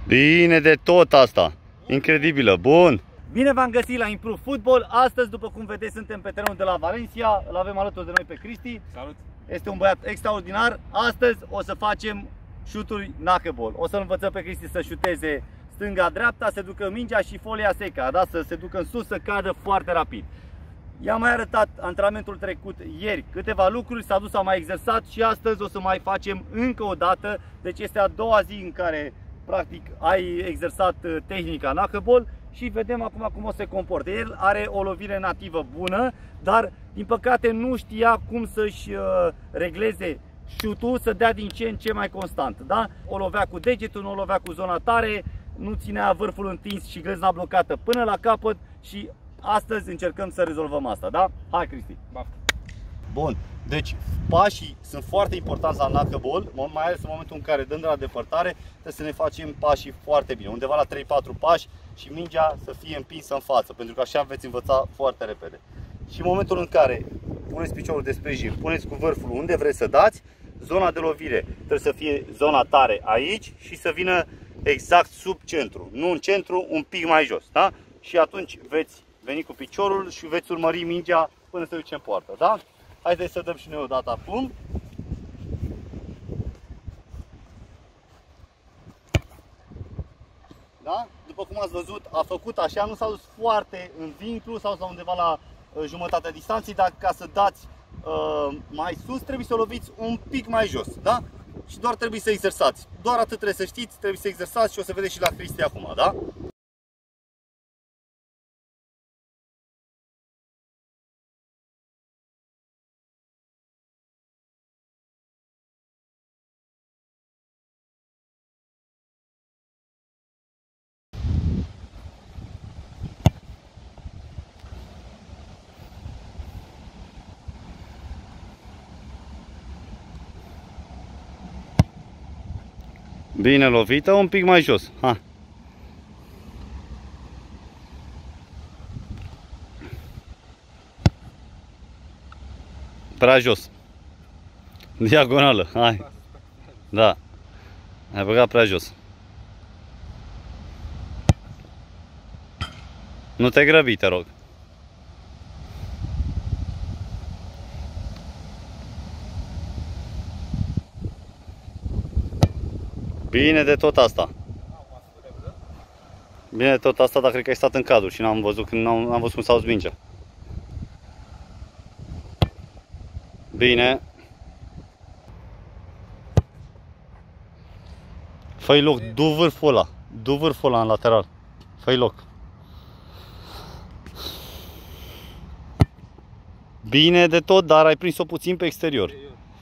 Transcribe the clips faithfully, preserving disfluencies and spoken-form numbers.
Bine de tot asta. Incredibilă. Bun. Bine v-am găsit la Improve Football. Astăzi, după cum vedeți, suntem pe terenul de la Valencia. Îl avem alături de noi pe Cristi. Salut! Este un băiat extraordinar. Astăzi o să facem șuturi knuckleball. O să-l învățăm pe Cristi să șuteze stânga-dreapta, să ducă mingea și folia seca, da? Să se ducă în sus, să cadă foarte rapid. I-am mai arătat antrenamentul trecut ieri câteva lucruri, s-a dus, a mai exersat și astăzi o să mai facem încă o dată. Deci este a doua zi în care practic ai exersat tehnica knuckleball și vedem acum cum o se comportă. El are o lovire nativă bună, dar din păcate nu știa cum să-și regleze șutul, să dea din ce în ce mai constant, da? O lovea cu degetul, nu o lovea cu zona tare, nu ținea vârful întins și glezna blocată până la capăt și astăzi încercăm să rezolvăm asta, da? Hai, Cristi! Baftă. Bun, deci pașii sunt foarte importanți la knuckleball, mai ales în momentul în care dăm de la depărtare, trebuie să ne facem pașii foarte bine, undeva la trei patru pași și mingea să fie împinsă în față, pentru că așa veți învăța foarte repede. Și în momentul în care puneți piciorul de sprijin, puneți cu vârful unde vreți să dați, zona de lovire trebuie să fie zona tare aici și să vină exact sub centru, nu în centru, un pic mai jos, da? Și atunci veți veni cu piciorul și veți urmări mingea până se duce în poartă, da? Haideți să dăm și noi o dată acum. Da? După cum ați văzut, a făcut așa, nu s-a dus foarte în vinclu sau undeva la uh, jumătatea distanței, dar ca să dați uh, mai sus trebuie să o loviți un pic mai jos, da? Și doar trebuie să exersați. Doar atât trebuie să știți, trebuie să exersați și o să vedeți și la Cristi acum, da? Bine lovită, un pic mai jos. Ha. Prea jos. Diagonală. Hai. Da. Ai băgat prea jos. Nu te grăbi, te rog. Bine de tot asta. Bine de tot asta, dar cred că ai stat în cadru și n-am văzut când n-am văzut cum s-a dus mingea. Bine. Fă-i loc, du vârful ăla. Du vârful ăla în lateral. Fă-i loc. Bine de tot, dar ai prins-o puțin pe exterior.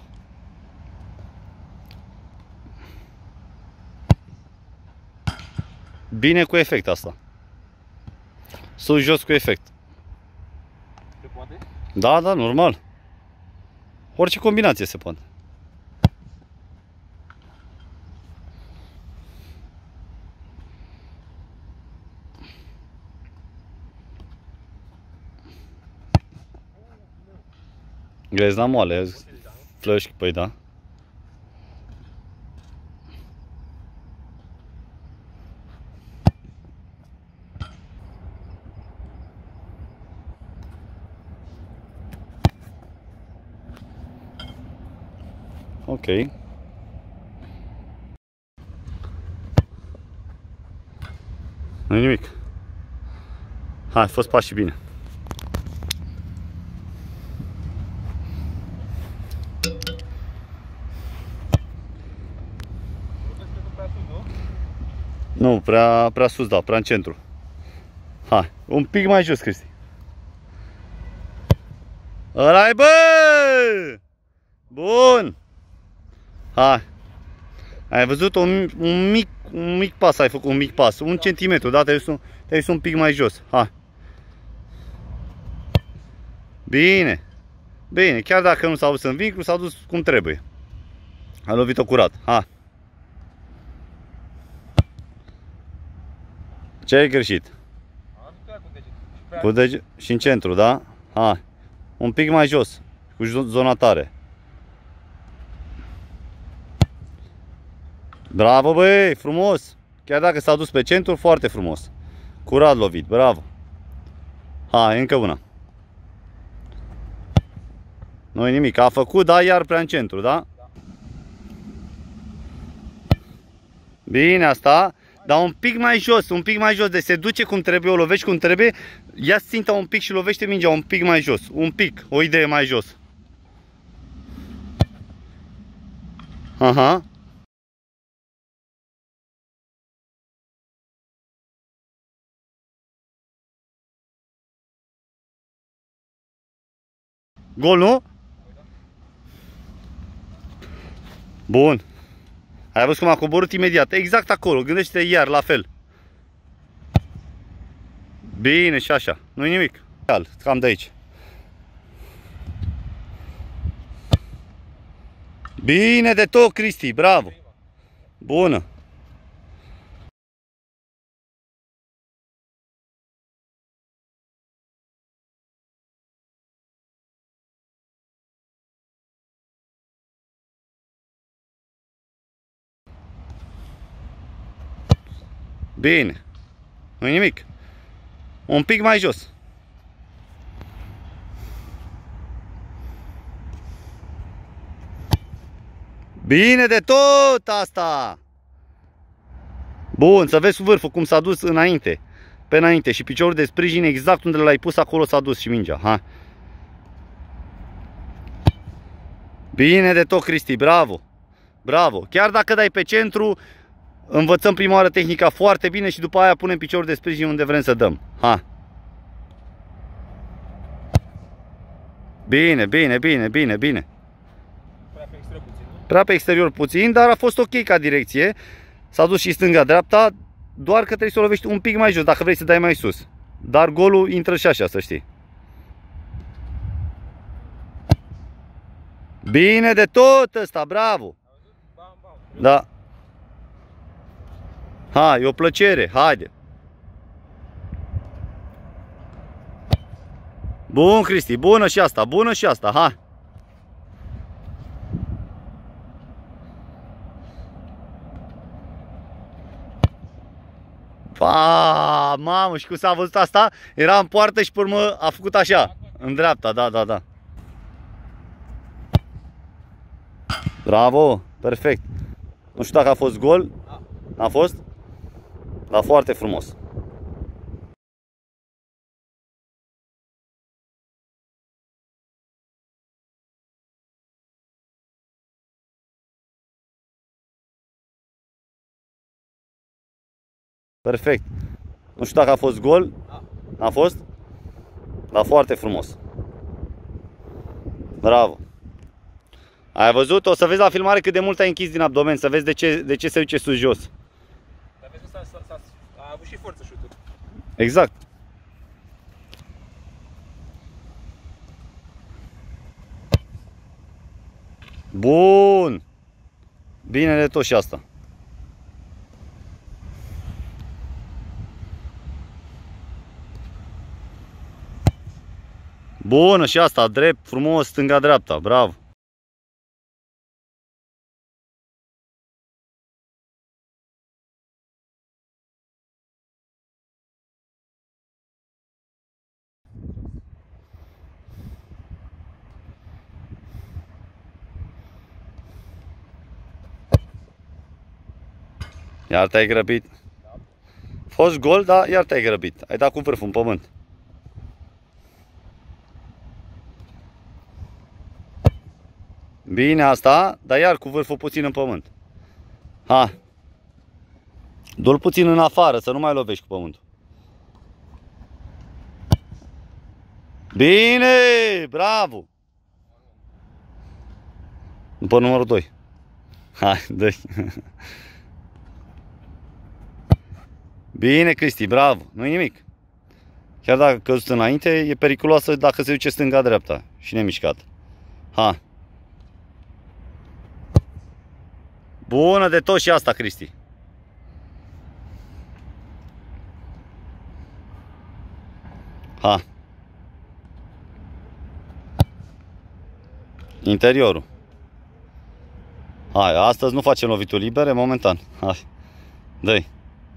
Bine cu efect asta. Sus, jos cu efect. Se poate? Da, da, normal. Orice combinație se poate. Glezna moale, flăști, păi da. Ok. Nu-i nimic. Hai, a fost pașii bine. Nu, prea, prea sus, da, prea în centru. Hai, un pic mai jos, Cristi. Ăla-i, bă! Bun! Hai! Ai văzut un, un, mic, un mic pas, ai făcut un mic pas, un centimetru, da? Te-ai dus, te-ai dus un pic mai jos. Hai! Bine! Bine, chiar dacă nu s-a dus în vincul, s-a dus cum trebuie. A lovit-o curat. Hai! Ce ai greșit? Cu deget și în centru, da? Hai! Un pic mai jos, cu zona tare. Bravo, băi, frumos! Chiar dacă s-a dus pe centru, foarte frumos. Curat lovit, bravo. Hai, încă una. Nu-i nimic, a făcut, da, iar prea în centru, da? Bine asta, dar un pic mai jos, un pic mai jos, de se duce cum trebuie, o lovești cum trebuie, ia ținta un pic și lovește mingea un pic mai jos, un pic, o idee mai jos. Aha. Gol, nu? Bun. Ai văzut cum a coborât imediat, exact acolo, gândește-te iar, la fel. Bine și așa, nu-i nimic. Cam de aici. Bine de tot, Cristi, bravo. Bună. Bine. Nu-i nimic. Un pic mai jos. Bine de tot asta. Bun, să vezi vârful cum s-a dus înainte. Pe înainte și piciorul de sprijin exact unde l-ai pus, acolo s-a dus și mingea. Ha. Bine de tot, Cristi, bravo. Bravo. Chiar dacă dai pe centru, învățăm prima oară tehnica foarte bine și după aia punem piciorul de sprijin unde vrem să dăm. Ha. Bine, bine, bine, bine, bine. Prea pe exterior puțin, nu? Prea pe exterior puțin, dar a fost ok ca direcție. S-a dus și stânga-dreapta, doar că trebuie să o lovești un pic mai jos dacă vrei să dai mai sus. Dar golul intră și așa, să știi. Bine de tot ăsta, bravo! Da. Hai, e o plăcere, haide! Bun, Cristi, bună și asta, bună și asta, hai! Pa, mamă, și cum s-a văzut asta? Era în poartă și pe urmă a făcut așa, în dreapta, da, da, da. Bravo, perfect. Nu știu dacă a fost gol. A fost? Dar foarte frumos. Perfect. Nu știu dacă a fost gol. A fost? Dar foarte frumos. Bravo. Ai văzut? O să vezi la filmare cât de mult ai închis din abdomen, să vezi de ce, de ce se duce sus jos. Dar vezi că a avut și forță șutul. Exact. Bun. Bine de tot și asta. Bună și asta, drept, frumos, stânga-dreapta, bravo. Iar te-ai grăbit. Fost gol, dar iar te-ai grăbit. Ai dat cu vârful în pământ. Bine asta, dar iar cu vârful puțin în pământ. Ha. Du-l puțin în afară, să nu mai lovești cu pământul. Bine, bravo. După numărul doi. Hai, dă-i. Bine, Cristi, bravo, nu-i nimic. Chiar dacă căzut înainte, e periculoasă dacă se duce stânga-dreapta și nemișcat. Ha. Bună de tot și asta, Cristi. Ha. Interiorul. Hai, astăzi nu facem lovituri libere, momentan. Hai, dă-i.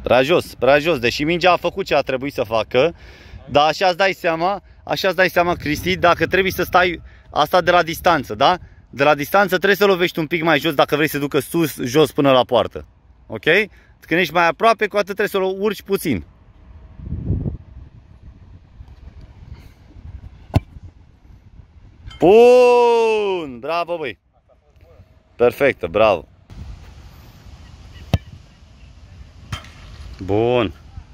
Prea jos, prea jos. Deși mingea a făcut ce a trebuit să facă, dar așa îți dai seama, așa îți dai seama, Cristi, dacă trebuie să stai asta de la distanță, da? De la distanță trebuie să lovești un pic mai jos dacă vrei să ducă sus, jos până la poartă. Ok? Când ești mai aproape, cu atât trebuie să o urci puțin. Bun! Bravo, băi! Perfectă, bravo! Bun!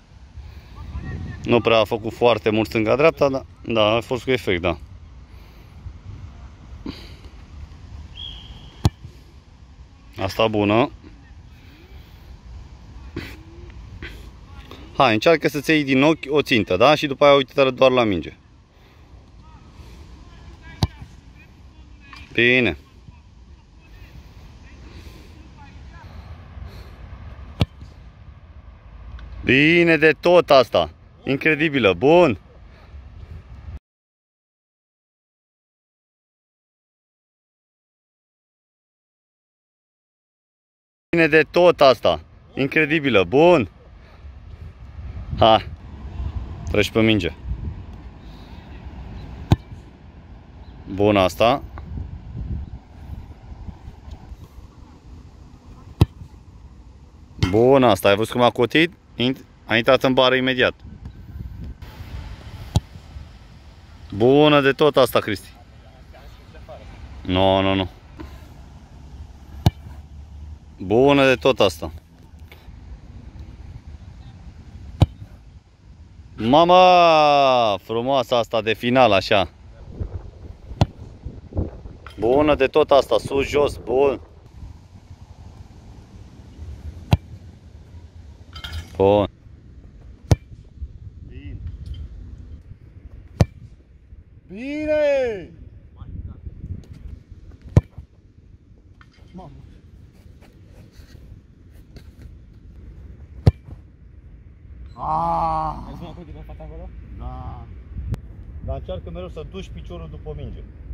Nu prea a făcut foarte mult stânga-dreapta, dar da, a fost cu efect, da. Asta bună. Hai, încearcă să-ți iei din ochi o țintă, da? Și după aia uite-te doar la minge. Bine. Bine de tot asta. Incredibilă. Bun. Bine de tot asta. Incredibilă. Bun. Ha. Treci pe minge. Bun asta. Bun asta. Ai văzut cum a cotit? A intrat în bară imediat. Bună de tot asta, Cristi. Nu, nu, nu. Bună de tot asta. Mama, frumoasă asta de final, așa. Bună de tot asta, sus, jos, bun. Bun. Bine. Bine! Mamă. Ai zis acolo din fața acolo? Da. Dar încearcă mereu să duci piciorul după minge.